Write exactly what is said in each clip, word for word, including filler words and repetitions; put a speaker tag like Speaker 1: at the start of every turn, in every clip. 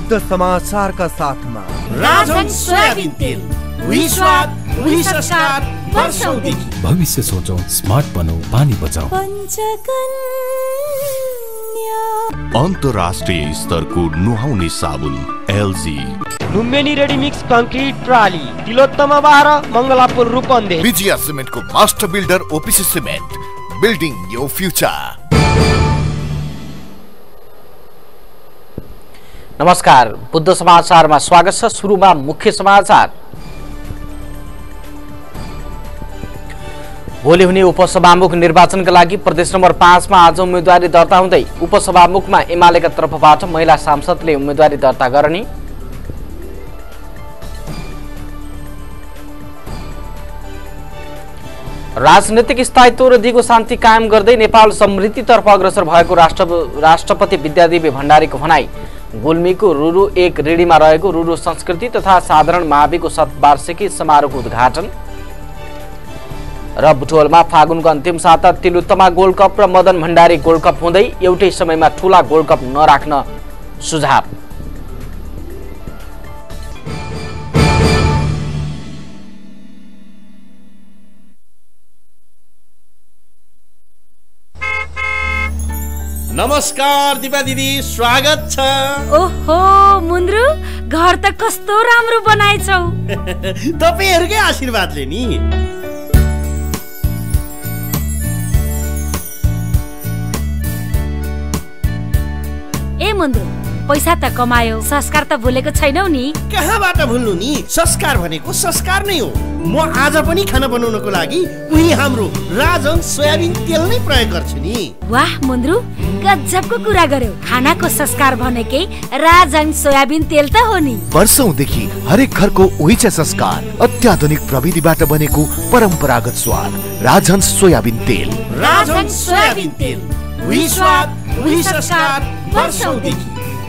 Speaker 1: शुद्ध समाचारका साथमा
Speaker 2: राजहंस सोयाबिन तेल, उही स्वाद, उही संस्कार, वर्षौंदेखि।
Speaker 3: भविष्य सोचौं, स्मार्ट बनौं, पानी बचाऊ।
Speaker 4: अन्तर्राष्ट्रिय स्तरको नुहाउने साबुन LG.
Speaker 5: Lumbini ready mix concrete trolley, Tilottama बाह्र, मङ्गलापुर रूपन्देही।
Speaker 4: विजया सिमेन्टको master builder OPC cement, building your future.
Speaker 6: नमस्कार, बुद्ध समाचारमा स्वागत छ। सुरुमा मुख्य समाचार। भोलि हुने उपसभामुख निर्वाचनका लागि प्रदेश नम्बर पाँचमा आज उम्मेदवारी दर्ता हुँदै उपसभामुखमा एमालेका तर्फबाट महिला सांसदले उम्मेदवारी दर्ता गर्ने। राजनीतिक स्थायित्व र दिगो शान्ति कायम गर्दै नेपाल समृद्धितर्फ अग्रसर भएको राष्ट्र राष्ट्रपति विद्यादेवी भण्डारीको भनाई। गुल्मीको रुरु एक ऋणीमा रहेको रुरु संस्कृति तथा साधारण माविको शतवार्षिकी समारोहको उद्घाटन र बुटवलमा फागुनको अन्तिम साता तिलोत्तमा गोल्ड कप र मदन भण्डारी गोल्ड कप हुँदै एउटै समयमा ठूला गोल्ड कप नराख्न सुझाव।
Speaker 2: नमस्कार दिपा दिदी, स्वागत छ।
Speaker 7: ओहो मुन्द्रु, घर त कस्तो राम्रो बनाएछौ।
Speaker 2: तपाईहरुकै आशीर्वादले नि।
Speaker 7: ए मुन्द्रु, पैसा त कमायो, संस्कार त भुलेको छैनौ नि।
Speaker 2: कहाँबाट भुल्नु नि, संस्कार भनेको संस्कार नै हो। म आज पनि खाना बनाउनको लागि उही हाम्रो राजहंस सोयाबिन तेल नै प्रयोग गर्छु नि।
Speaker 7: वाह मुन्द्रु, गजबको कुरा गर्यौ। खानाको संस्कार भनेकै राजहंस सोयाबिन तेल त हो नि।
Speaker 4: वर्षौंदेखि हरेक घरको उही छ संस्कार, अत्याधुनिक प्रविधिबाट बनेको परम्परागत स्वाद राजहंस सोयाबिन तेल।
Speaker 2: राजहंस सोयाबिन तेल, उही स्वाद, उही संस्कार, वर्षौंदेखि।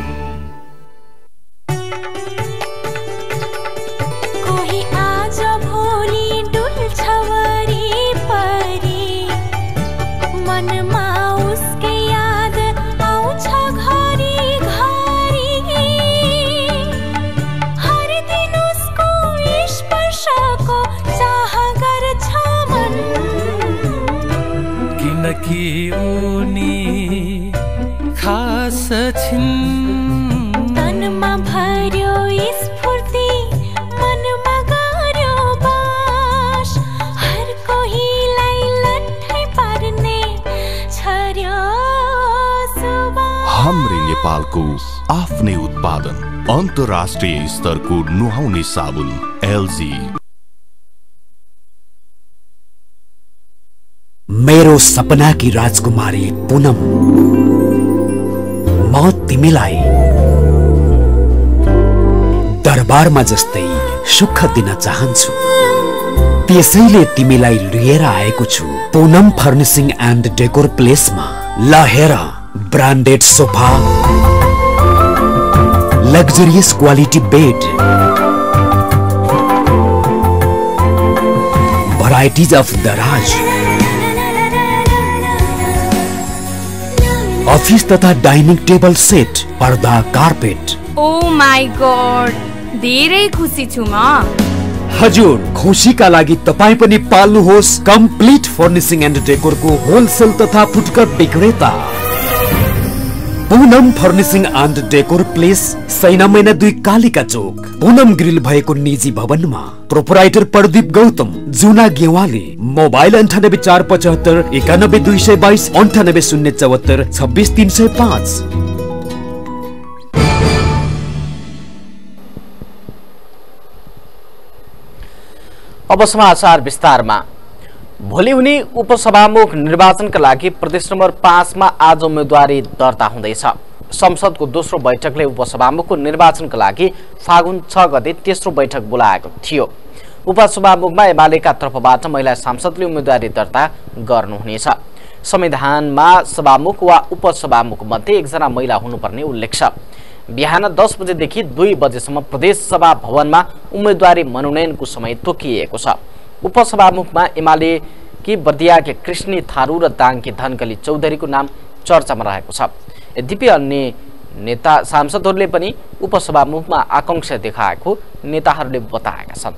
Speaker 3: कि उनी खास छिन्,
Speaker 8: तनमा भर्यो स्फूर्ति, मनमा गर्यो बास, हर कोहीलाई लट्ठै पार्ने छर्यो सुबास।
Speaker 4: हाम्रै नेपालको आफ्नै उत्पादन, अन्तर्राष्ट्रिय स्तरको नुहाउने साबुन एलजी।
Speaker 9: मेरो सपना की राजकुमारी पूनम, म तिमीलाई दरबारमा जस्तै सुख दिन चाहन्छु। त्यसैले तिमीलाई लिएर आएको छु पूनम फर्निशिङ एन्ड डेकोर प्लेसमा। ल हेर, branded sofa, luxurious quality bed, varieties of दराज, अफिस तथा डाइनिङ टेबल सेट, पर्दा, कार्पेट।
Speaker 7: ओ माई गॉड, धेरै खुसी छु म।
Speaker 9: हजुर, खुसीका लागि तपाई पनि पाल्नुहोस् कम्प्लिट फर्निशिङ एन्ड डेकोरको होलसेल तथा फुटकर विक्रेता Poonam furnishing and decor place, Saina Maina दुई कालिका चोक, पूनम ग्रिल भएको निजी भवनमा। प्रोपराइटर प्रदीप गौतम, जुना गेवाली। मोबाइल अन्ठानब्बे चार पचहत्तर एकानब्बे दुई सय बाइस अन्ठानब्बे शून्य चौहत्तर छब्बिस तीन सय पाँच।
Speaker 6: अब समाचार विस्तारमा। भोलि हुने उपसभामुख निर्वाचनका लागि प्रदेश नम्बर पाँचमा आज उम्मेदवारी दर्ता हुँदैछ। संसदको दोस्रो बैठकले उपसभामुखको निर्वाचनका लागि फागुन छ गते तेस्रो बैठक बोलाएको थियो। उपसभामुखमा एमालेका तर्फबाट महिला सांसदले उम्मेदवारी दर्ता गर्नुहुनेछ। संविधानमा सभामुख वा उपसभामुख मध्ये एकजना महिला हुनुपर्ने उल्लेख छ। बिहान दस बजेदेखि दुई बजेसम्म प्रदेश सभा भवनमा उम्मेदवारी मनोनयनको समय तोकिएको छ। उपसभामुखमा एमाले कि बर्दियाकी कृष्णी थारू र दाङकी धनकली चौधरीको नाम चर्चामा रहेको छ। यद्यपि अन्य नेता सांसदहरूले पनि उपसभामुखमा आकांक्षा देखाएको नेताहरूले बताएका छन्।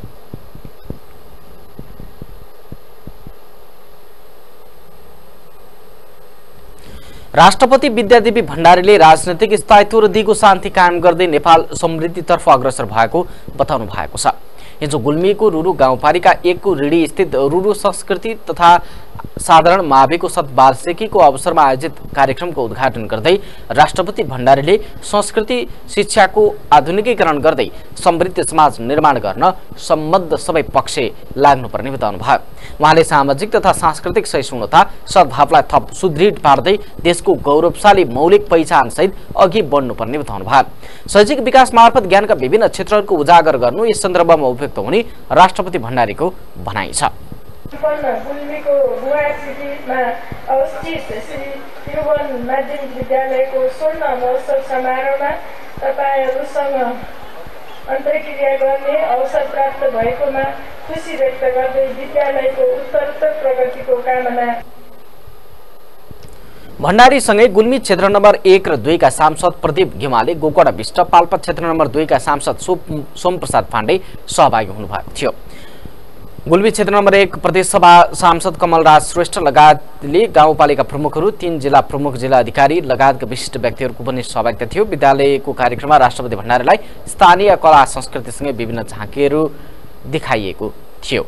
Speaker 6: राष्ट्रपति विद्यादेवी भण्डारीले राजनैतिक स्थायित्व र दिगो शान्ति कायम गर्दै नेपाल समृद्धितर्फ अग्रसर भएको बताउनु भएको छ। हिजो गुल्मीको रुरु गाउँपालिका एक को ऋणी स्थित रुरु संस्कृति तथा साधारण माविको शतवार्षिकीको अवसरमा आयोजित कार्यक्रमको उद्घाटन गर्दै राष्ट्रपति भण्डारीले संस्कृति शिक्षाको आधुनिकीकरण गर्दै समृद्ध समाज निर्माण गर्न सम्बद्ध सबै पक्ष लाग्नुपर्ने बताउनुभयो। उहाँले सामाजिक तथा सांस्कृतिक सहिष्णुता सद्भावलाई थप सुदृढ पार्दै देशको गौरवशाली मौलिक पहिचानसहित अघि बढ्नुपर्ने बताउनुभयो। शैक्षिक विकास मार्फत ज्ञानका विभिन्न क्षेत्रहरूको उजागर गर्नु यस सन्दर्भमा उपयुक्त हुने राष्ट्रपति भण्डारीको भनाइ छ।
Speaker 10: गुल्मीको गुवाहाटीमा अवस्थित श्री त्रिभुवन माध्यमिक विद्यालयको स्वर्ण महोत्सव समारोहमा तपाईहरुसँग अन्तर्क्रिया गर्ने अवसर प्राप्त भएकोमा खुसी व्यक्त गर्दै विद्यालयको उत्तरोत्तर प्रगतिको कामना।
Speaker 6: भण्डारीसँगै गुल्मी क्षेत्र नम्बर एक र दुई का सांसद प्रदीप घेमाले गोकर्ण विष्ट पाल्पा क्षेत्र नम्बर दुई का सांसद सोमप्रसाद पाण्डे सहभागी हुनुभएको थियो। गुल्मी क्षेत्र नम्बर एक प्रदेशसभा सांसद कमलराज श्रेष्ठ लगायतले गाउँपालिका प्रमुखहरू तीन जिल्ला प्रमुख जिल्ला अधिकारी लगायतका विशिष्ट व्यक्तिहरूको पनि सहभागिता थियो। विद्यालयको कार्यक्रममा राष्ट्रपति भण्डारीलाई स्थानीय कला संस्कृतिसँगै विभिन्न झाँकीहरू देखाइएको थियो।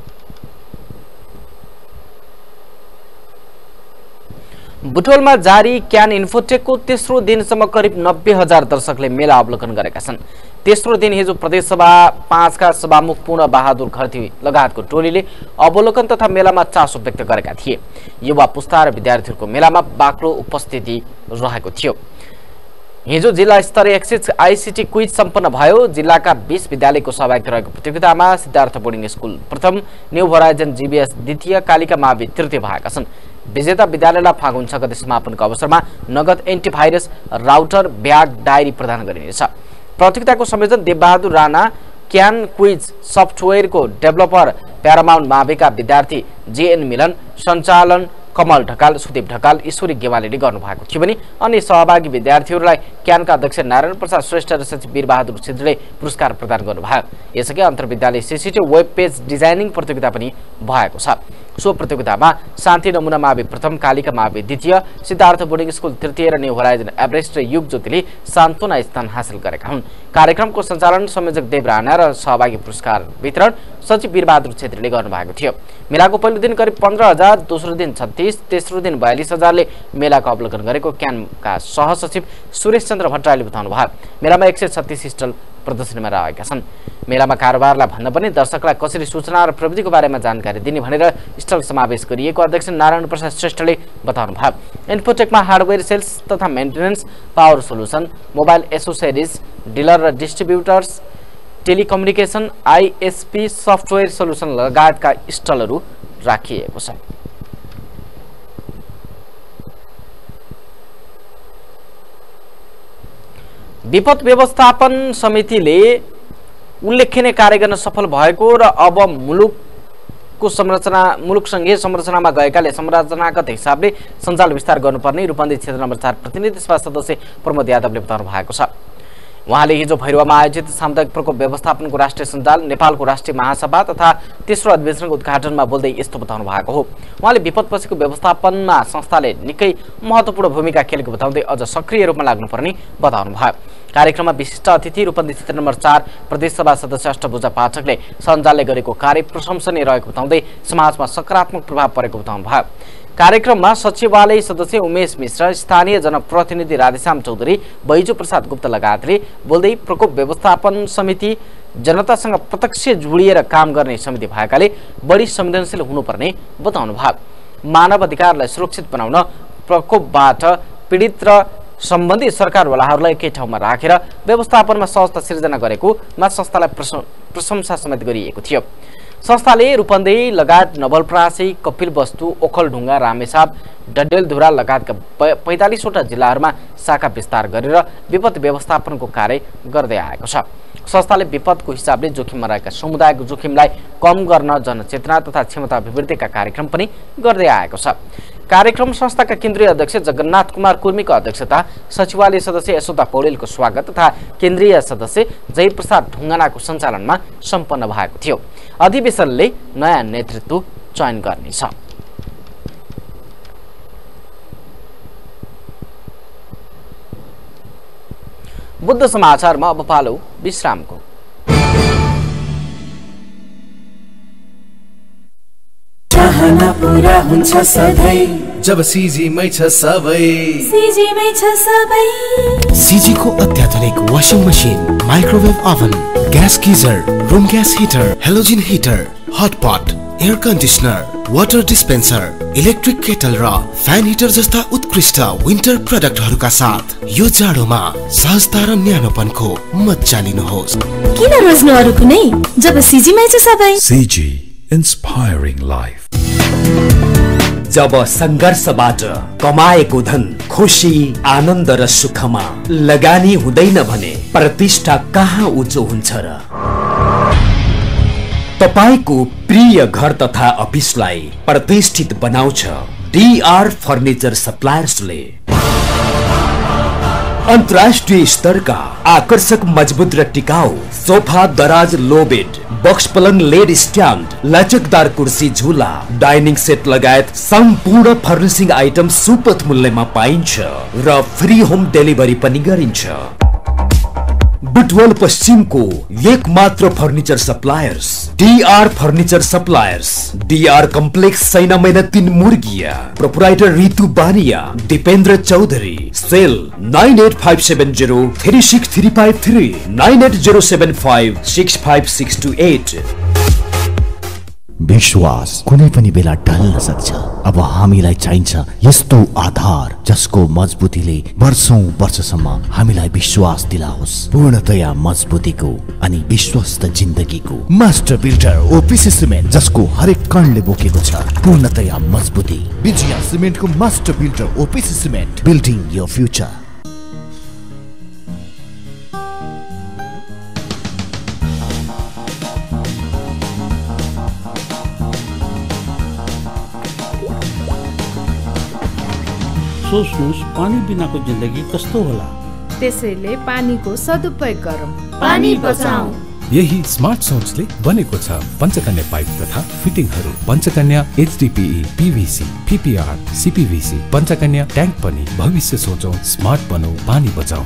Speaker 6: बुटवलमा जारी क्यान इन्फोटेकको तेस्रो दिनसम्म करिब नब्बे हजार दर्शकले मेला अवलोकन गरेका छन्। तेस्रो दिन हिजो प्रदेशसभा पाँचका सभामुख पूर्ण बहादुर खर्ती लगायतको टोलीले अवलोकन तथा मेलामा चासो व्यक्त गरेका थिए। युवा पुस्ता र विद्यार्थीहरूको मेलामा बाक्लो उपस्थिति रहेको थियो। हिजो जिल्ला स्तरीय एक्सिस आईसीटी क्विज सम्पन्न भयो। जिल्लाका बीस विद्यालयको सहभागिता रहेको प्रतियोगितामा सिद्धार्थ बोर्डिङ स्कुल प्रथम, न्यू होराइजन जीबीएस द्वितीय, कालिका मावि तृतीय भएका छन्। विजेता विद्यालयलाई फागुन छ गते समापनको अवसरमा नगद एन्टिभाइरस राउटर ब्याग डायरी प्रदान गरिनेछ। प्रतियोगिताको संयोजन देवबहादुर राणा, क्यान क्विज सफ्टवेयरको डेभलपर प्यारामाउन्ट माविका विद्यार्थी जेएन मिलन, सञ्चालन कमल ढकाल, सुदीप ढकाल, ईश्वरी गेवालीले गर्नुभएको थियो भने अन्य सहभागी विद्यार्थीहरूलाई क्यानका अध्यक्ष नारायण प्रसाद श्रेष्ठ र सचिव वीरबहादुर छेत्रीले पुरस्कार प्रदान गर्नुभयो। यसअघि अन्तर्विद्यालय सीसीटी वेब पेज डिजाइनिङ प्रतियोगिता पनि भएको छ। सो प्रतियोगितामा शान्ति नमुना मावि प्रथम, कालिका मावि द्वितीय, सिद्धार्थ बोर्डिङ स्कुल तृतीय र न्यू होराइजन एभरेस्ट र युग ज्योतिले सान्तवना स्थान हासिल गरेका हुन्। कार्यक्रमको सञ्चालन संयोजक देव राणा र सहभागी पुरस्कार वितरण सचिव वीरबहादुर छेत्रीले गर्नुभएको थियो। मेलाको पहिलो दिन करिब पन्ध्र हजार, दोस्रो दिन छत्तीस, तेस्रो दिन बयालिस हजारले मेलाको अवलोकन गरेको क्यानका सहसचिव सुरेश चन्द्र भट्टराईले बताउनु भयो। मेलामा एक सय छत्तीस स्टल प्रदर्शनीमा रहेका छन्। मेलामा कारोबारलाई भन्दा पनि दर्शकलाई कसरी सूचना र प्रविधिको बारेमा जानकारी दिने भनेर स्टल समावेश गरिएको अध्यक्ष नारायण प्रसाद श्रेष्ठले बताउनु भयो। इन्फोटेकमा हार्डवेयर सेल्स तथा maintenance, power solution, mobile accessories, dealer र distributors, telecommunication, ISP, software solution लगायतका स्टलहरू राखिएको छ। विपद व्यवस्थापन समितिले उल्लेखनीय कार्य गर्न सफल भएको र अब मुलुकको संरचना मुलुकसँगै संरचनामा गएकाले संरचनागत हिसाबले सञ्जाल विस्तार गर्नुपर्ने रूपन्देही क्षेत्र नम्बर चार प्रतिनिधि सभा सदस्य प्रमोद यादवले बताउनु भएको छ। उहाँले हिजो भैरवामा आयोजित सामुदायिक प्रकोप व्यवस्थापनको राष्ट्रिय सञ्जाल, नेपालको राष्ट्रिय महासभा तथा तेस्रो अधिवेशनको उद्घाटनमा बोल्दै यस्तो बताउनु भएको हो। उहाँले विपदपछिको व्यवस्थापनमा संस्थाले निकै महत्त्वपूर्ण भूमिका खेलेको बताउँदै अझ सक्रिय रूपमा लाग्नुपर्ने बताउनु भयो। कार्यक्रममा विशिष्ट अतिथि रूपन्देही क्षेत्र नम्बर चार प्रदेशसभा सदस्य अष्टभुजा पाठकले सञ्जालले गरेको कार्य प्रशंसनीय रहेको बताउँदै समाजमा सकारात्मक प्रभाव परेको बताउनु भयो। कार्यक्रममा सचिवालय सदस्य उमेश मिश्र, स्थानीय जनप्रतिनिधि राधेश्याम चौधरी, बैजू प्रसाद गुप्त लगायतले बोल्दै प्रकोप व्यवस्थापन समिति जनतासँग प्रत्यक्ष जोडिएर काम गर्ने समिति भएकाले बढी संवेदनशील हुनुपर्ने बताउनु भयो। मानव अधिकारलाई सुरक्षित बनाउन प्रकोपबाट पीडित र सम्बन्धित सरकारवालाहरूलाई एकै ठाउँमा राखेर व्यवस्थापनमा सहजता सिर्जना गरेकोमा संस्थालाई प्रशंसा समेत गरिएको थियो। संस्थाले रूपन्देही लगायत नवलपरासी, कपिलवस्तु, ओखलढुङ्गा, रामेछाप, डडेलधुरा लगायतका पैँतालिसवटा जिल्लाहरूमा शाखा विस्तार गरेर विपद व्यवस्थापनको कार्य गर्दै आएको छ। संस्थाले विपदको हिसाबले जोखिममा रहेका समुदायको जोखिमलाई कम गर्न जनचेतना तथा क्षमता अभिवृद्धिका कार्यक्रम पनि गर्दै आएको छ। कार्यक्रम संस्थाका केन्द्रीय अध्यक्ष जगन्नाथ कुमार कुर्मीको अध्यक्षता, सचिवालय सदस्य यशोदा पौडेलको स्वागत तथा केन्द्रीय सदस्य जयप्रसाद ढुङ्गानाको सञ्चालनमा सम्पन्न भएको थियो। अधिवेशनले नयाँ नेतृत्व चयन गर्नेछ। बुद्ध समाचारमा अब पालो विश्रामको।
Speaker 11: चाहना पूरा हुन्छ सधैँ
Speaker 12: जब सिजीमै छ सबै
Speaker 11: सिजीमै छ सबै
Speaker 12: सिजीको अत्याधुनिक washing machine, microwave oven, gas geyser, room gas heater, halogen heater, hotpot, air conditioner, water dispenser, electric kettle र फ्यान हिटर जस्ता उत्कृष्ट विन्टर प्रडक्टहरूका साथ यो जाडोमा सहजता र न्यानोपनको मजा लिनुहोस्।
Speaker 11: किन रोज्नु अरू कुनै जब सिजीमै छ सबै।
Speaker 3: सिजी inspiring life.
Speaker 9: जब संघर्षबाट कमाएको धन खुशी, आनन्द र सुखमा लगानी हुँदैन भने प्रतिष्ठा कहाँ उच्च हुन्छ र। तपाईको प्रिय घर तथा अफिसलाई प्रतिष्ठित बनाउँछ डीआर फर्निचर सप्लायर्सले। अन्तर्राष्ट्रिय स्तरका आकर्षक, मजबुत र टिकाऊ सोफा, दराज, लो बेड, बक्स पलङ, लेड स्ट्यान्ड, लचकदार कुर्सी, झुला, डाइनिङ सेट लगायत सम्पूर्ण फर्निसिङ आइटम सुपथ मूल्यमा पाइन्छ र फ्री होम डेलिभरी पनि गरिन्छ। बुटवल पश्चिमको एक मात्र furniture suppliers DR furniture suppliers, DR complex, Saina Maina तीन Murgiya. Proprietor Ritu Baniya, Dipendra Chaudhary. Cell nine eight five seven zero three six three five three, nine eight zero seven five six five six two eight.
Speaker 4: विश्वास कुनै पनि बेला ढल्न सक्छ। अब हामीलाई चाहिन्छ यस्तो आधार जसको मजबुतीले वर्षौं वर्षसम्म हामीलाई विश्वास दिलाओस्। पूर्णतया मजबुतीको अनि विश्वस्त जिन्दगीको मास्टर बिल्डर ओपीसी सिमेन्ट, जसको हरेक कणले बोकेको छ पूर्णतया मजबुती। विजया सिमेन्टको master builder OPC cement, building your future.
Speaker 13: सोच्नुस् पानी बिनाको जिन्दगी कस्तो होला।
Speaker 14: त्यसैले पानीको सदुपयोग गरौँ,
Speaker 8: पानी बचाऊ।
Speaker 3: यही स्मार्ट सोचले बनेको छ पञ्चकन्या पाइप तथा फिटिङहरू। Panchakanya HDPE, PVC, PPR, CPVC, Panchakanya tank पनि। भविष्य सोचौं, स्मार्ट बनौ, पानी बचाऊ।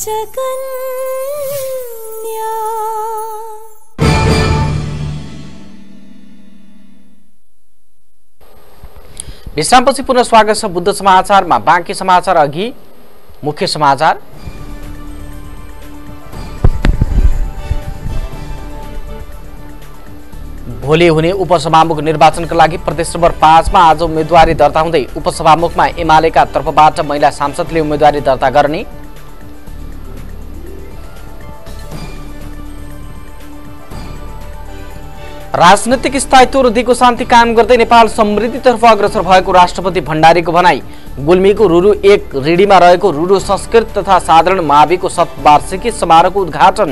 Speaker 6: विश्रामपछि पुनः स्वागत छ बुद्ध समाचारमा। बाँकी समाचार अघि मुख्य समाचार। भोलि हुने उपसभामुख निर्वाचनका लागि प्रदेश नम्बर पाँचमा आज उम्मेदवारी दर्ता हुँदै उपसभामुखमा एमालेका तर्फबाट महिला सांसदले उम्मेदवारी दर्ता गर्ने। राजनीतिक स्थायित्व र दिगो शान्ति कायम गर्दै नेपाल समृद्धितर्फ अग्रसर भएको राष्ट्रपति भण्डारीको भनाई। गुल्मीको रुरु एक रिडीमा रहेको रुरु संस्कृत तथा साधारण माविको शतवार्षिकी समारोहको उद्घाटन।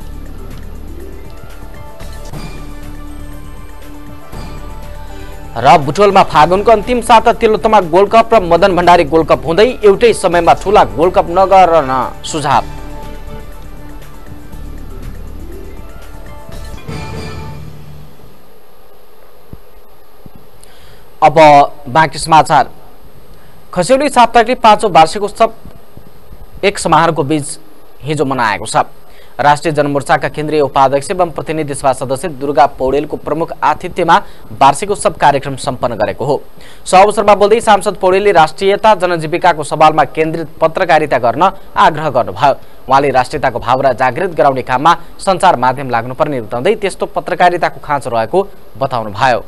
Speaker 6: र बुटवलमा फागुनको अन्तिम साता तिलोत्तमा गोल्ड कप र मदन भण्डारी गोल्ड कप हुँदै एउटै समयमा ठूला गोल्ड कप नगर्न सुझाव। अब बाँकी समाचार। खस्यौली साप्ताहिकले पाँचौं वार्षिकोत्सव एक समारोहको बीच हिजो मनाएको छ। राष्ट्रिय जनमोर्चाका केन्द्रीय उपाध्यक्ष एवं प्रतिनिधि सभा सदस्य दुर्गा पौडेलको प्रमुख आतिथ्यमा वार्षिकोत्सव कार्यक्रम सम्पन्न गरेको हो। सो अवसरमा बोल्दै सांसद पौडेलले राष्ट्रियता जनजीविकाको सवालमा केन्द्रित पत्रकारिता गर्न आग्रह गर्नुभयो। उहाँले राष्ट्रियताको भावना जागृत गराउने काममा सञ्चार माध्यम लाग्नुपर्ने बताउँदै त्यस्तो पत्रकारिताको खाँचो रहेको बताउनुभयो।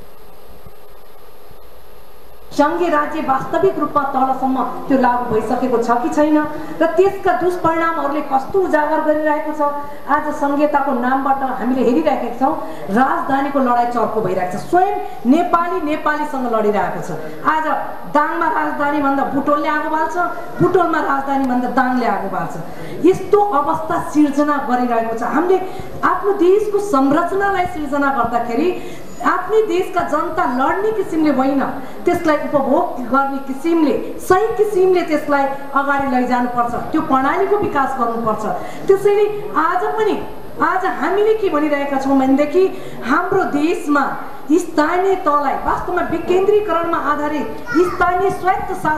Speaker 15: सङ्घीय राज्य वास्तविक रूपमा तलसम्म त्यो लागू भइसकेको छ कि छैन र त्यसका दुष्परिणामहरूले कस्तो उजागर गरिरहेको छ। आज सङ्घीयताको नामबाट हामीले हेरिरहेका छौँ राजधानीको लडाइँ चर्को भइरहेको छ। स्वयं नेपाली नेपालीसँग लडिरहेको छ। आज दाङमा राजधानी भन्दा बुटोलले आगो बाल्छ, बुटोलमा राजधानी भन्दा दाङले आगो बाल्छ। यस्तो अवस्था सिर्जना गरिरहेको छ। हामीले आफ्नो देशको संरचनालाई सिर्जना गर्दाखेरि आफ्नै देशका जनता लड्ने किसिमले होइन, त्यसलाई उपभोग गर्ने किसिमले सही किसिमले त्यसलाई अगाडि लैजानुपर्छ, त्यो प्रणालीको विकास गर्नुपर्छ। त्यसैले आज पनि आज हामीले के भनिरहेका छौँ भनेदेखि हाम्रो देशमा स्थानीय तहलाई वास्तवमा विकेन्द्रीकरणमा आधारित स्थानीय स्वायत्त शासन।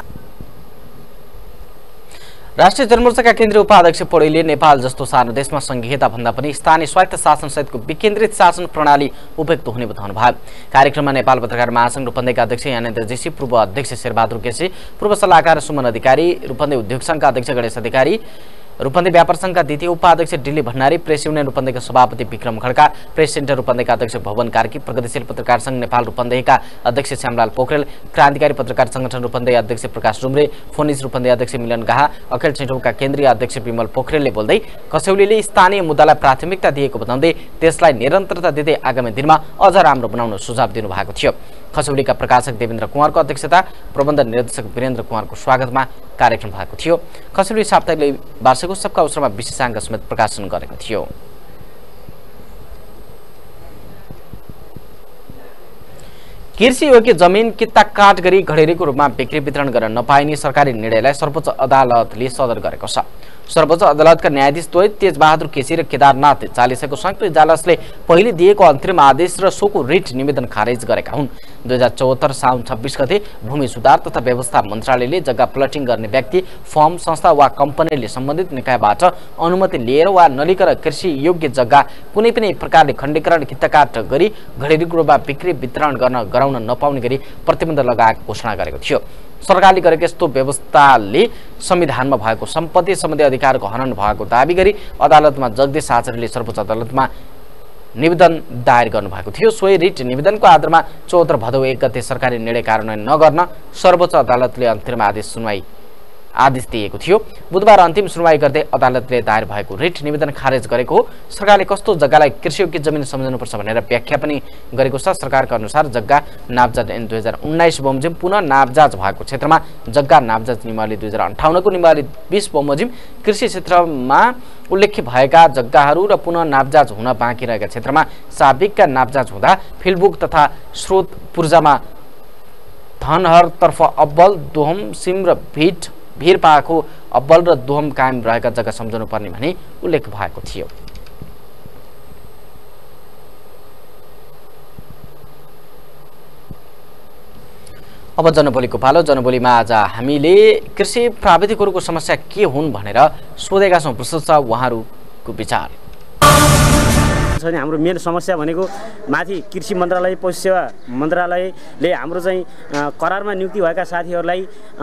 Speaker 6: राष्ट्रिय जनमोर्चाका केन्द्रीय उपाध्यक्ष पौडेलले नेपाल जस्तो सानो देशमा संघीयता भन्दा पनि स्थानीय स्वायत्त शासन सहितको विकेन्द्रित शासन प्रणाली उपयुक्त हुने बताउनु भयो। कार्यक्रममा नेपाल पत्रकार महासंघ रूपन्देहीका अध्यक्ष यानेन्द्र जेसी, पूर्व अध्यक्ष शेरबहादुर केसी, पूर्व सल्लाहकार सुमन अधिकारी, रूपन्देही उद्योग संघका अध्यक्ष गणेश अधिकारी, रूपन्देही व्यापार संघका द्वितीय उपाध्यक्ष डिल्ली भण्डारी, प्रेस युनियन रूपन्देहीका सभापति विक्रम खड्का, प्रेस सेन्टर रूपन्देहीका अध्यक्ष भवन कार्की, प्रगतिशील पत्रकार संघ नेपाल रूपन्देहीका अध्यक्ष श्यामलाल पोखरेल, क्रान्तिकारी पत्रकार संगठन रूपन्देही अध्यक्ष प्रकाश रुम्रे, फोनिज रूपन्देही अध्यक्ष मिलन गाहा, अखिल छैठौँका केन्द्रीय अध्यक्ष विमल पोखरेलले बोल्दै कसौलीले स्थानीय मुद्दालाई प्राथमिकता दिएको बताउँदै त्यसलाई निरन्तरता दिँदै आगामी दिनमा अझ राम्रो बनाउन सुझाव दिनुभएको थियो। खसौलीका प्रकाशक देवेन्द्र कुमारको अध्यक्षता, प्रबन्ध निर्देशक वीरेन्द्र कुमारको स्वागतमा कार्यक्रम भएको थियो। खसौली साप्ताहिकले वार्षिक उत्सवका अवसरमा विशेषाङ्क समेत प्रकाशन गरेको थियो। कृषि योग्य जमिन किता काट गरी घडेरीको रूपमा बिक्री वितरण गर्न नपाइने सरकारी निर्णयलाई सर्वोच्च अदालतले सदर गरेको छ। सर्वोच्च अदालतका न्यायाधीश द्वय तेजबहादुर केसी र केदारनाथ चालिसेको संयुक्त इजलासले पहिले दिएको अन्तरिम आदेश र सोको रिट निवेदन खारेज गरेका हुन्। दुई हजार चौहत्तर साउन छब्बिस गते भूमि सुधार तथा व्यवस्था मन्त्रालयले जग्गा प्लटिङ गर्ने व्यक्ति, फर्म, संस्था वा कम्पनीले सम्बन्धित निकायबाट अनुमति लिएर वा नलिकन कृषि योग्य जग्गा कुनै पनि प्रकारले खण्डीकरण किताकाट गरी घडेरीको रूपमा बिक्री वितरण गर्न गराउन नपाउने गरी प्रतिबन्ध लगाएको घोषणा गरेको थियो। सरकारले गरेको यस्तो व्यवस्थाले संविधानमा भएको सम्पत्ति सम्बन्धी अधिकारको हनन भएको दाबी गरी अदालतमा जगदीश आचार्यले सर्वोच्च अदालतमा निवेदन दायर गर्नुभएको थियो। सोही रिट निवेदनको आधारमा चौहत्तर भदौ एक गते सरकारी निर्णय कार्यान्वयन नगर्न सर्वोच्च अदालतले अन्तरिम आदेश सुनवाई आदेश दिएको थियो। बुधबार अन्तिम सुनवाई गर्दै अदालतले दायर भएको रिट निवेदन खारेज गरेको हो। सरकारले कस्तो जग्गालाई कृषियोग्य जमिन सम्झनुपर्छ भनेर व्याख्या पनि गरेको छ। सरकारका अनुसार जग्गा नापजात ऐन दुई हजार उन्नाइस बमोजिम पुनः नापजात भएको क्षेत्रमा जग्गा नापजात नियमावली दुई हजार अन्ठाउन्नको नियमावली बिस बमोजिम कृषि क्षेत्रमा उल्लेख्य भएका जग्गाहरू र पुनः नापजात हुन बाँकी रहेका क्षेत्रमा साबिकका नापजात हुँदा फिल्डबुक तथा स्रोत पूर्जामा धनहरतर्फ अब्बल, दोहम, सिम र भिट भिर पाएको अब्बल र दोहम कायम रहेका जग्गा सम्झाउनु पर्ने भनी उल्लेख भएको थियो। अब जनबोलीको पालो। जनबोलीमा आज हामीले कृषि प्राविधिकहरूको समस्या के हुन् भनेर सोधेका छौँ। प्रस्तुत छ उहाँहरूको विचार।
Speaker 16: हाम्रो मेन समस्या भनेको माथि कृषि मन्त्रालय, पशु सेवा मन्त्रालयले हाम्रो चाहिँ करारमा नियुक्ति भएका साथीहरूलाई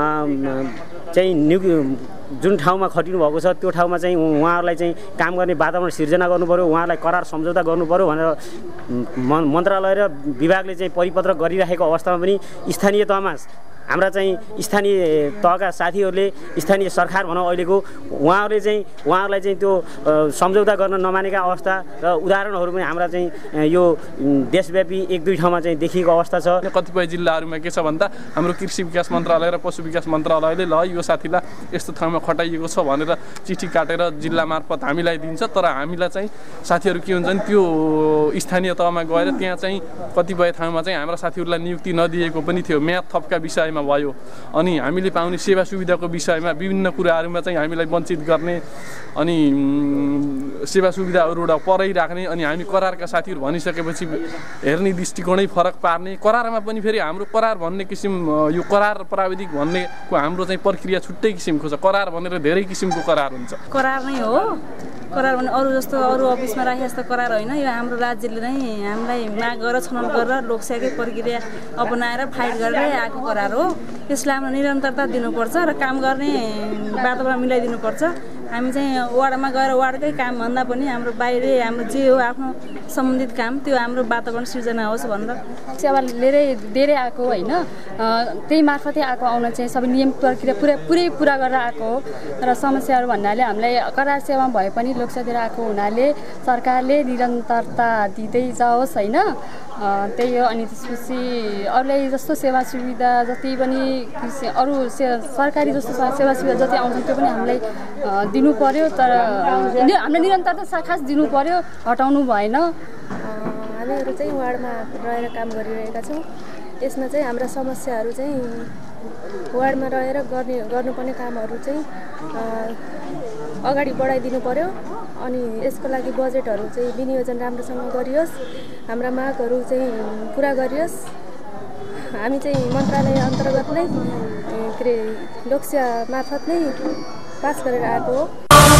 Speaker 16: चाहिँ नियुक्ति जुन ठाउँमा खटिनु भएको छ त्यो ठाउँमा चाहिँ उहाँहरूलाई चाहिँ काम गर्ने वातावरण सिर्जना गर्नु पर्यो, उहाँहरूलाई करार सम्झौता गर्नु पर्यो भनेर मन्त्रालय र विभागले चाहिँ परिपत्र गरिराखेको अवस्थामा पनि स्थानीय तहमा हाम्रा चाहिँ स्थानीय तहका साथीहरूले, स्थानीय सरकार भनौँ अहिलेको, उहाँहरूले चाहिँ उहाँहरूलाई चाहिँ त्यो सम्झौता गर्न नमानेका अवस्था र उदाहरणहरू पनि हाम्रा चाहिँ यो देशव्यापी एक दुई ठाउँमा चाहिँ देखिएको अवस्था छ।
Speaker 17: कतिपय जिल्लाहरूमा के छ भन्दा हाम्रो कृषि विकास मन्त्रालय र पशु विकास मन्त्रालयले ल यो साथीलाई यस्तो ठाउँमा खटाइएको छ भनेर चिठी काटेर जिल्ला मार्फत हामीलाई दिन्छ। तर हामीलाई चाहिँ साथीहरू के हुन्छन् त्यो स्थानीय तहमा गएर त्यहाँ चाहिँ कतिपय ठाउँमा चाहिँ हाम्रा साथीहरूलाई नियुक्ति नदिएको पनि थियो। म्याद थपका विषयमा भयो अनि हामीले पाउने सेवा सुविधाको विषयमा विभिन्न कुराहरूमा चाहिँ हामीलाई वञ्चित गर्ने अनि सेवा सुविधाहरूबाट परै राख्ने अनि हामी करारका साथीहरू भनिसकेपछि हेर्ने दृष्टिकोणै फरक पार्ने। करारमा पनि फेरि हाम्रो करार भन्ने किसिम यो करार प्राविधिक भन्नेको हाम्रो चाहिँ प्रक्रिया छुट्टै किसिमको छ। करार भनेर धेरै किसिमको करार हुन्छ।
Speaker 18: करार नै हो। करार भने अरू जस्तो अरू अफिसमा राखे जस्तो करार होइन। यो हाम्रो राज्यले नै हामीलाई माग गरेर छनौट गरेर लोकसेवाकै प्रक्रिया अपनाएर फाइट गरेर आएको करार हो। त्यसलाई हाम्रो निरन्तरता दिनुपर्छ र काम गर्ने वातावरण मिलाइदिनुपर्छ। हामी चाहिँ वार्डमा गएर वार्डकै काम भन्दा पनि हाम्रो बाहिर हाम्रो जे हो आफ्नो सम्बन्धित काम त्यो हाम्रो वातावरण सिर्जना होस् भनेर
Speaker 19: सेवा लिएरै धेरै आएको होइन। त्यही मार्फतै आएको आउन चाहिँ सबै नियम प्रक्रिया पुरै पुरै पुरा गरेर आएको हो। र समस्याहरू भन्नाले हामीलाई करार सेवा भए पनि लोकसेवातिर आएको हुनाले सरकारले निरन्तरता दिँदै जाओस् होइन, त्यही हो। अनि त्यसपछि अरूलाई जस्तो सेवा सुविधा जति पनि कृषि अरू से सरकारी जस्तो सेवा सुविधा जति आउँछन् त्यो पनि हामीलाई दिनु पर्यो। तर हामीलाई निरन्तरता खास दिनु पर्यो, हटाउनु भएन।
Speaker 18: हामी
Speaker 20: हामीहरू चाहिँ वार्डमा रहेर काम गरिरहेका छौँ। यसमा चाहिँ हाम्रा समस्याहरू चाहिँ वार्डमा रहेर गर्ने गर्नुपर्ने कामहरू चाहिँ अगाडि बढाइदिनु पर्यो अनि यसको लागि बजेटहरू चाहिँ विनियोजन राम्रोसँग गरियोस्, हाम्रा मागहरू चाहिँ पुरा गरियोस्। हामी चाहिँ मन्त्रालय अन्तर्गत नै के अरे लोकसेवा मार्फत नै पास गरेर आएको हो।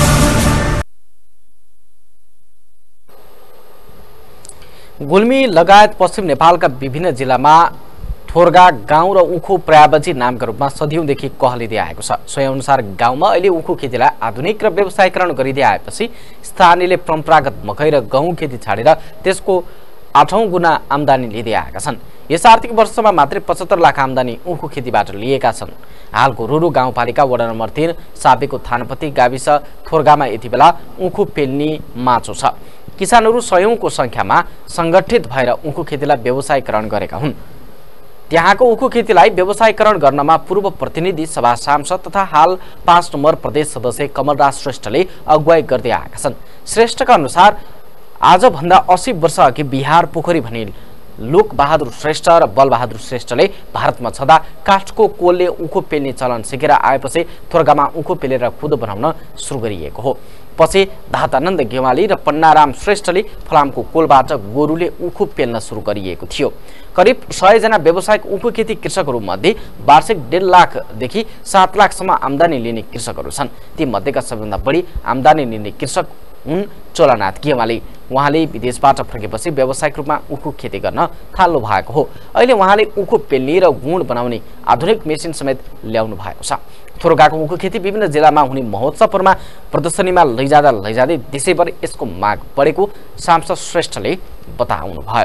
Speaker 6: गुल्मी लगायत पश्चिम नेपालका विभिन्न जिल्लामा थोरगा गाउँ र उखु पर्यावजी नामका रूपमा सदियौँदेखि कहलिँदै आएको छ। सोही अनुसार गाउँमा अहिले उखु खेतीलाई आधुनिक र व्यवसायीकरण गरिँदै आएपछि स्थानीयले परम्परागत मकै र गहुँ खेती छाडेर त्यसको आठौँ गुणा आम्दानी लिँदै आएका छन्। यस आर्थिक वर्षमा मात्रै पचहत्तर लाख आम्दानी उखु खेतीबाट लिएका छन्। हालको रुरु गाउँपालिका वडा नम्बर तीन सापेको थानपति गाविस थोरगामा यति बेला उखु पेल्ने माचो छ। किसानहरू सयौंको संख्यामा संगठित भएर उखु खेतीलाई व्यवसायीकरण गरेका हुन्। त्यहाँको उखु खेतीलाई व्यवसायीकरण गर्नमा पूर्व प्रतिनिधि सभा सांसद तथा हाल पाँच नम्बर प्रदेश सदस्य कमलराज श्रेष्ठले अगुवाई गर्दै आएका छन्। श्रेष्ठका अनुसार आजभन्दा अस्सी वर्ष अघि बिहार पोखरी भनी लोकबहादुर श्रेष्ठ र बलबहादुर श्रेष्ठले भारतमा छँदा काठको कोलले उखु पेल्ने चलन सिकेर आएपछि थोरगामा उखु पेलेर खुद बनाउन सुरु गरिएको हो। पछि धातानन्द गेवाली र पन्नाराम श्रेष्ठले फलामको कोलबाट गोरुले उखु पेल्न सुरु गरिएको थियो। करिब सय जना व्यावसायिक उखु खेती कृषकहरू मध्ये वार्षिक डेढ लाखदेखि सात लाखसम्म आम्दानी लिने कृषकहरू छन्। ती मध्येका सबैभन्दा बढी आम्दानी लिने कृषक हुन् चोलानाथ गेवाली। उहाँले विदेशबाट फर्केपछि व्यावसायिक रूपमा उखु खेती गर्न थाल्नु भएको हो। अहिले उहाँले उखु पेल्ने र गुण बनाउने आधुनिक मेसिन समेत ल्याउनु भएको छ। थोरगाको उखु खेती विभिन्न जिल्लामा हुने महोत्सवहरूमा प्रदर्शनीमा लैजाँदा लैजाँदै देशैभर यसको माग बढेको सांसद श्रेष्ठले बताउनुभयो।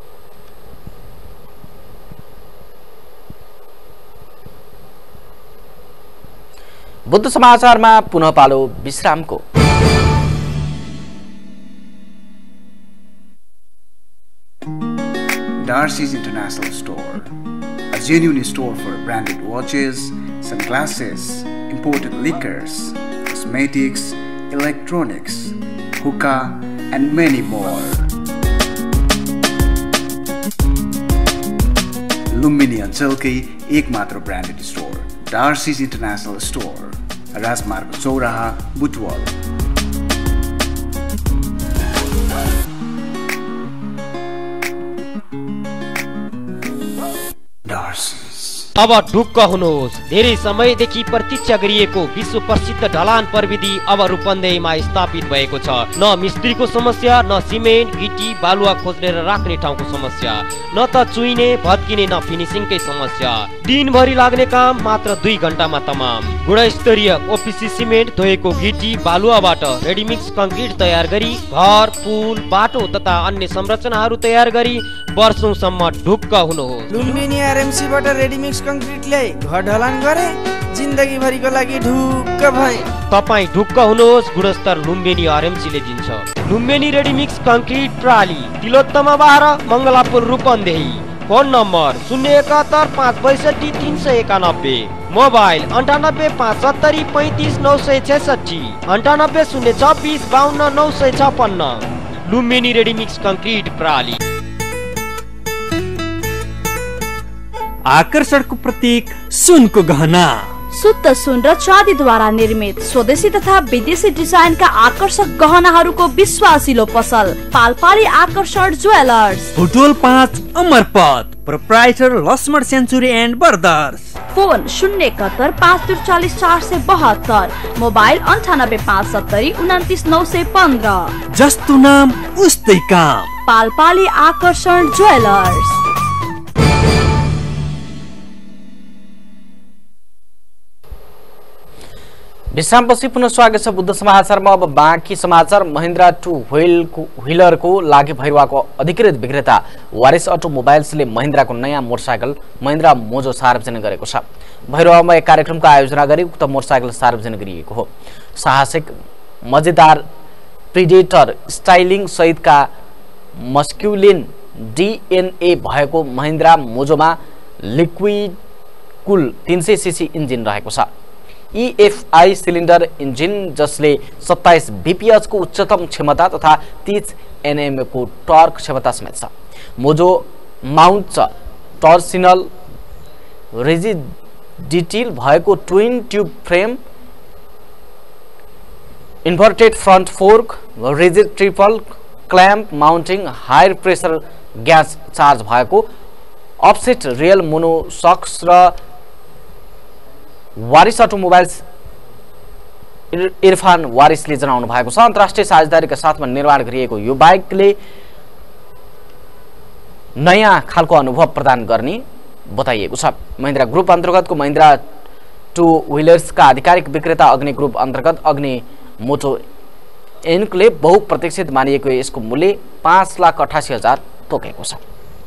Speaker 6: बुद्ध समाचारमा पुनः पालो विश्रामको।
Speaker 21: Darcy's International Store, a genuine store for branded watches, sunglasses, imported liquors, cosmetics, electronics, hookah, and many more. Lumbini Anchalkai एकमात्र branded store, Darcy's International Store, Rasmarg Chouraha, Butwal.
Speaker 5: अब ढुक्क हुनुहोस्। धेरै समयदेखि प्रतीक्षा गरिएको विश्व प्रसिद्ध ढलान प्रविधि अब रूपन्देहीमा स्थापित भएको छ। न मिस्त्रीको समस्या, न सिमेन्ट गिटी बालुवा खोजेर राख्ने ठाउँको समस्या, न त चुइने भत्किने न फिनिसिङकै समस्या। दिनभरि लाग्ने काम मात्र दुई घण्टामा तमाम। गुणस्तरीय ओपिसी सिमेन्ट धोएको गिटी बालुवाबाट रेडिमिक्स कङ्क्रिट तयार गरी घर पुल बाटो तथा अन्य संरचनाहरू तयार गरी वर्षौंसम्म ढुक्क हुनुहोस्।
Speaker 22: लुम्बिनी आरएमसीबाट रेडिमिक्स कङ्क्रिटले घर ढलान गरे जिन्दगी भरिको लागि ढुक्क भए।
Speaker 5: तपाईँ ढुक्क हुनुहोस्, गुणस्तर लुम्बिनी आरएमसीले दिन्छ। लुम्बिनी रेडिमिक्स कङ्क्रिट प्राली तिलोत्तमा बाह्र मङ्गलापुर रूपन्देही। फोन नम्बर शून्य एकात्तर पाँच बैसठी तिन सय एकानब्बे, मोबाइल अन्ठानब्बे पाँच सत्तरी पैँतिस नौ सय छेसठी, अन्ठानब्बे शून्य छब्बिस बाहन्न नौ सय छप्पन्न। लुम्बिनी रेडिमिक्स कङ्क्रिट प्राली।
Speaker 23: आकर्षणको प्रतीक सुनको गहना,
Speaker 24: शुद्ध सुन र चाँदीद्वारा निर्मित स्वदेशी तथा विदेशी डिजाइनका आकर्षक गहनाहरूको विश्वासिलो पसल पालपाली आकर्षण ज्वेलर्स,
Speaker 23: बुटवल पाँच Amarpath, proprietor Laxman century and brothers.
Speaker 24: Phone शून्य एकहत्तर पाँच त्रिचालिस चार सय बहत्तर, मोबाइल अन्ठानब्बे पाँच सत्तरी उन्तिस नौ सय पन्ध्र।
Speaker 23: जस्तो नाम उस्तै काम,
Speaker 24: पालपाली आकर्षण ज्वेलर्स।
Speaker 6: विश्रामपछि पुनः स्वागत छ बुद्ध समाचारमा। अब बाँकी समाचार। महिन्द्रा टू व्हील व्हीलरको लागि भैरवाको अधिकृत विक्रेता वारिस अटोमोबाइल्सले महिन्द्राको नयाँ मोटरसाइकल महिन्द्रा मोजो सार्वजनिक गरेको छ। भैरवामा एक कार्यक्रमको आयोजना गरी उक्त मोटरसाइकल सार्वजनिक गरिएको हो। साहसिक मजेदार प्रिडेटर स्टाइलिङ सहितका मस्क्युलिन डिएनए भएको महिन्द्रा मोजोमा लिक्विड कुल तीन सय सीसी इन्जिन रहेको छ। ईएफआई सिलिन्डर इन्जिन जसले सत्ताइस बीपीएच को उच्चतम क्षमता तथा तीस एनएम को टर्क क्षमता समेत छ। मोजो माउन्ट छ टर्सिनल रिजिडिटी भएको twin tube frame, inverted front fork, rigid triple clamp mounting, high pressure gas charge भएको अफसेट रियल मोनोसक्स र वारिस अटोमोबाइल्स इरफान वारिसले जनाउनु भएको छ। अन्तर्राष्ट्रिय साझेदारीका साथमा निर्माण गरिएको यो बाइकले नयाँ खालको अनुभव प्रदान गर्ने बताइएको छ। महिन्द्रा ग्रुप अन्तर्गतको महिन्द्रा टू व्हिलर्सका आधिकारिक विक्रेता अग्नि ग्रुप अन्तर्गत अग्नि मोटो इन्कले बहुप्रतीक्षित मानिएको यसको मूल्य पाँच लाख अठासी हजार तोकेको छ।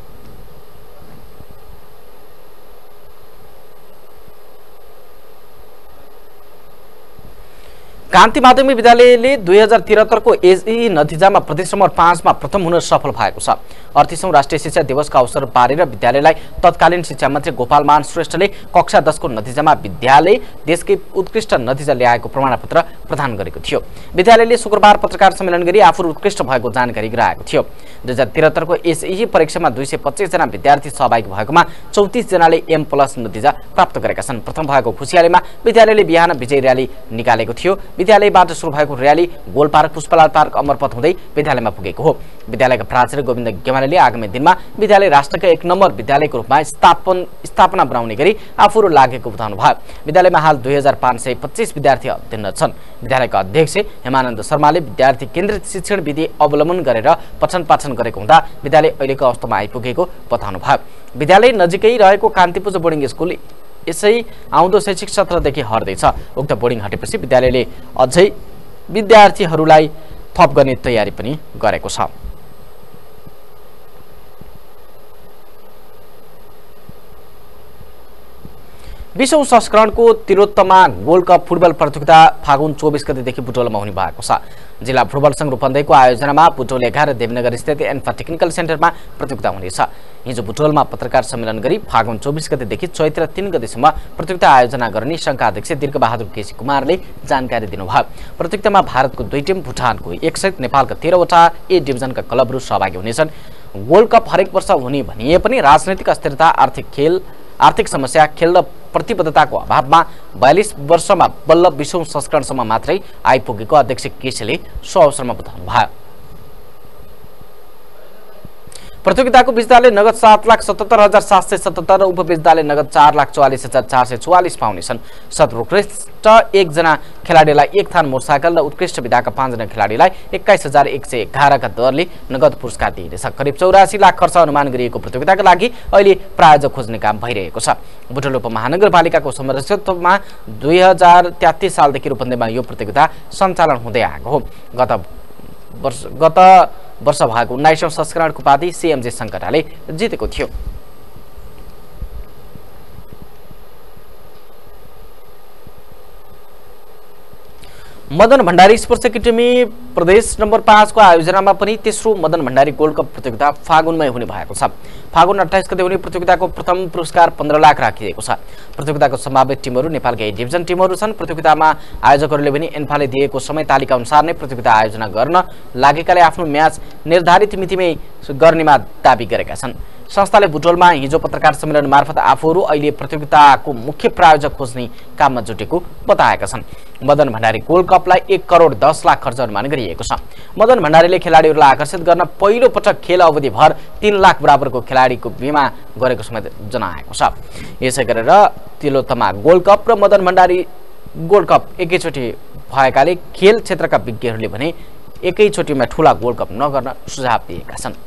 Speaker 6: कान्ति माध्यमिक विद्यालयले दुई हजार त्रिहत्तर को एसई नतिजामा प्रदेश नम्बर पाँचमा प्रथम हुन सफल भएको छ। अडतिसौं राष्ट्रिय शिक्षा दिवसका अवसर पारेर विद्यालयलाई तत्कालीन शिक्षा मन्त्री गोपालमान श्रेष्ठले कक्षा दस को नतिजामा विद्यालय देशकै उत्कृष्ट नतिजा ल्याएको प्रमाणपत्र प्रदान गरेको थियो। विद्यालयले शुक्रबार पत्रकार सम्मेलन गरी आफू उत्कृष्ट भएको जानकारी गराएको थियो। दुई हजार त्रिहत्तर को एसई परीक्षामा दुई सय पच्चीस जना विद्यार्थी सहभागी भएकोमा चौतिस जनाले एम प्लस नतिजा प्राप्त गरेका छन्। प्रथम भएको खुसियालीमा विद्यालयले बिहान विजय र्याली निकालेको थियो। विद्यालयबाट सुरु भएको rally Gol park, Pushpalal park, Amarpath हुँदै विद्यालयमा पुगेको हो। विद्यालयका प्राचार्य गोविन्द गेवालीले आगामी दिनमा विद्यालय राष्ट्रका एक नम्बर विद्यालयको रूपमा स्थापन स्थापना बनाउने गरी आफू लागेको बताउनु भयो। विद्यालयमा हाल दुई हजार पाँच सय पच्चीस विद्यार्थी अध्ययनरत छन्। विद्यालयका अध्यक्ष हेमानन्द शर्माले विद्यार्थी केन्द्रित शिक्षण विधि अवलम्बन गरेर पठन पाठन गरेको हुँदा विद्यालय अहिलेको अवस्थामा आइपुगेको बताउनु भयो। विद्यालय नजिकै रहेको कान्तिपुर बोर्डिङ स्कुल यसै आउँदो शैक्षिक सत्रदेखि हट्दैछ। उक्त बोर्डिङ हटेपछि विद्यालयले अझै विद्यार्थीहरूलाई थप गर्ने तयारी पनि गरेको छ। बीसौं संस्करणको तिलोत्तमा गोल्ड कप फुटबल प्रतियोगिता फागुन चौबीस गतेदेखि बुटवलमा हुने भएको छ। जिल्ला फुटबल संघ रूपन्देहीको आयोजनामा बुटवल एघार देवनगर स्थित एन्फा टेक्निकल सेन्टरमा प्रतियोगिता हुनेछ। हिजो बुटवलमा पत्रकार सम्मेलन गरी फागुन चौबीस गतेदेखि चैत्र तीन गतेसम्म प्रतियोगिता आयोजना गर्ने संघका अध्यक्ष दीर्घबहादुर केसी कुमारले जानकारी दिनुभयो। प्रतियोगितामा भारतको दुई टिम, भुटानको एक सहित नेपालका तेह्रवटा ए डिभिजनका क्लबहरू सहभागी हुनेछन्। गोल्ड कप हरेक वर्ष हुने भनिए पनि राजनैतिक अस्थिरता, आर्थिक खेल आर्थिक समस्या, खेल र प्रतिबद्धताको अभावमा बयालिस वर्षमा बल्ल बीसौं संस्करणसम्म मात्रै आइपुगेको अध्यक्ष केसीले सो अवसरमा बताउनु भयो। प्रतियोगिताको विजेताले नगद सात लाख सतहत्तर हजार सात सय सतहत्तर र उपविजेताले नगद चार लाख चौवालिस हजार चार सय चौवालिस पाउनेछन्। सर्वोत्कृष्ट एकजना खेलाडीलाई एक थान मोटरसाइकल र उत्कृष्ट विधाका पाँचजना खेलाडीलाई एक्काइस हजार एक सय एघारका दरले नगद पुरस्कार दिइनेछ। करिब चौरासी लाख खर्च अनुमान गरिएको प्रतियोगिताका लागि अहिले प्रायोजक खोज्ने काम भइरहेको छ। बुटवल उपमहानगरपालिकाको समरसत्वमा दुई हजार तेत्तिस सालदेखि रूपन्देहीमा यो प्रतियोगिता सञ्चालन हुँदै आएको हो। गत वर्ष गत वर्ष भएको उन्नाइसौं संस्करणको उपाधि सीएमजे सङ्कटाले जितेको थियो। मदन भण्डारी स्पोर्ट्स एकाडेमी प्रदेश नम्बर पाँच को आयोजनामा पनि तेस्रो मदन भण्डारी गोल्ड कप प्रतियोगिता फागुनमै हुने भएको छ। फागुन अट्ठाइस गते हुने प्रतियोगिताको प्रथम पुरस्कार पन्ध्र लाख राखिएको छ। प्रतियोगिताको सम्भावित टिमहरू नेपालका ए डिभिजन टिमहरू छन्। प्रतियोगितामा आयोजकहरूले पनि एन्फाले दिएको समय तालिका अनुसार नै प्रतियोगिता आयोजना गर्न लागेकाले आफ्नो म्याच निर्धारित मितिमै गर्नेमा दाबी गरेका छन्। संस्थाले बुटवलमा हिजो पत्रकार सम्मेलन मार्फत आफूहरू अहिले प्रतियोगिताको मुख्य प्रायोजक खोज्ने काममा जुटेको बताएका छन्। मदन भण्डारी गोल्ड कपलाई एक करोड दस लाख खर्च अनुमान गरिएको छ। मदन भण्डारीले खेलाडीहरूलाई आकर्षित गर्न पहिलो पटक खेल अवधिभर तीन लाख बराबरको खेलाडीको बिमा गरेको समेत जनाएको छ। यसै गरेर तिलोत्तमा गोल्ड कप र मदन भण्डारी गोल्ड कप एकैचोटि भएकाले खेल क्षेत्रका विज्ञहरूले भने एकैचोटिमा ठूला गोल्ड कप नगर्न सुझाव दिएका छन्।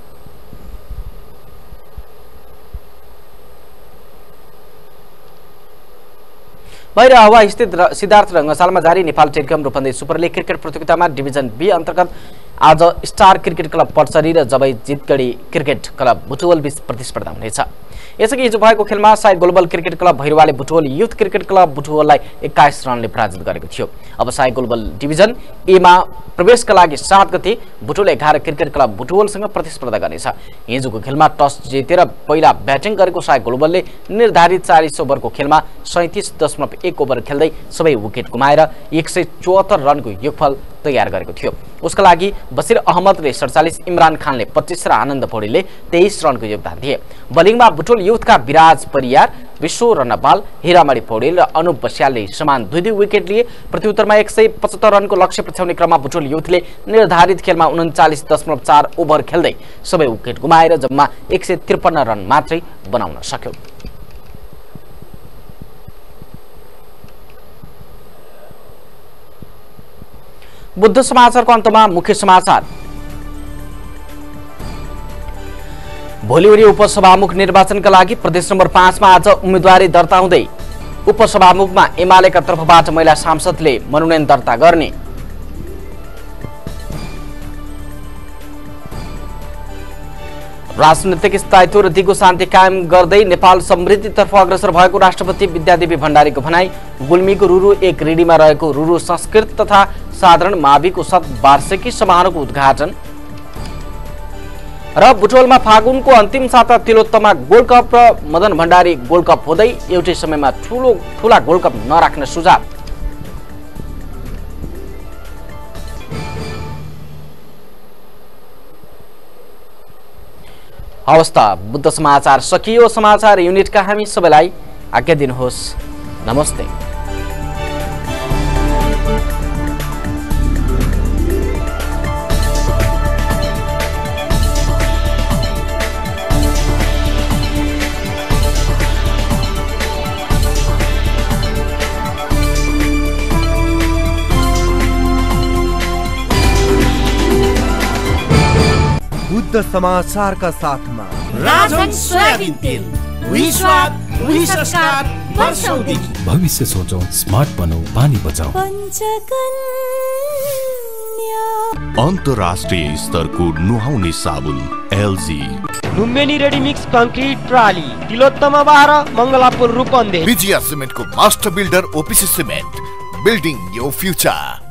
Speaker 6: बाहिर हावा स्थित सिद्धार्थ रङ्गशालामा जारी Nepal telecom Rupandehi super league cricket प्रतियोगितामा डिभिजन बी अन्तर्गत आज स्टार क्रिकेट क्लब पटसरी र जबै जितगढी क्रिकेट क्लब बुटवल बीच प्रतिस्पर्धा हुनेछ। यसअघि हिजो भएको खेलमा साई ग्लोबल क्रिकेट क्लब भैरवाले बुटवल युथ क्रिकेट क्लब बुटवललाई एक्काइस रनले पराजित गरेको थियो। अब साई ग्लोबल डिभिजन एमा प्रवेशका लागि सात गते बुटवल एघार क्रिकेट क्लब बुटवलसँग प्रतिस्पर्धा गर्नेछ। हिजोको खेलमा टस जितेर पहिला ब्याटिङ गरेको साई ग्लोबलले निर्धारित चालिस ओभरको खेलमा सैँतिस दशमलव एक ओभर खेल्दै सबै विकेट गुमाएर एक सय चौहत्तर रनको योगफल तयार गरेको थियो। उसका लागि बसिर अहमदले सडचालिस, इमरान खानले पच्चिस र आनन्द पौडेलले तेइस रनको योगदान दिए। बलिङमा बुटवल युथका विराज परियार, विश्व रनपाल, हिरामणि पौडेल र अनुप बस्यालले समान दुई दुई विकेट लिए। प्रत्युत्तरमा एक सय पचहत्तर रनको लक्ष्य पछ्याउने क्रममा बुटवल युथले निर्धारित खेलमा उन्चालिस दशमलव चार ओभर खेल्दै सबै विकेट गुमाएर जम्मा एक सय त्रिपन्न रन मात्रै बनाउन सक्यो। बुद्ध समाचारको अन्तमा मुख्य समाचार। भोलिउरी उपसभामुख निर्वाचनका लागि प्रदेश नम्बर पाँचमा आज उम्मेदवारी दर्ता हुँदै उपसभामुखमा एमालेका तर्फबाट महिला सांसदले मनोनयन दर्ता गर्ने। राजनीतिक स्थायित्व र दिगो शान्ति कायम गर्दै नेपाल समृद्धितर्फ अग्रसर भएको राष्ट्रपति विद्यादेवी भण्डारीको भनाई। गुल्मीको रुरु एक रिडीमा रहेको रुरु संस्कृत तथा साधारण माविको शत वार्षिकी समारोहको उद्घाटन र बुटवलमा फागुनको अन्तिम साता तिलोत्तमा गोल्ड कप र मदन भण्डारी गोल्ड कप हुँदै एउटै समयमा ठूलो ठूला गोल्ड कप नराख्न सुझाव। अवस्था बुद्ध समाचार सकियो। समाचार युनिटका हामी सबैलाई आज्ञा दिनुहोस्। नमस्ते।
Speaker 1: बुद्ध समाचारका साथमा
Speaker 2: राजन सोयाबिन तेल, वही स्वाद, वही संस्कार, वर्षौंदेखि।
Speaker 3: भविष्य सोचौं, स्मार्ट बनौं, पानी बचाऊ।
Speaker 7: अन्तर्राष्ट्रिय स्तरको नुहाउने साबुन LG.
Speaker 5: Lumbini readymix concrete trolley, Tilottama बाह्र, मङ्गलापुर रूपन्देही।
Speaker 7: विजया सिमेन्टको master builder OPC cement, building your future.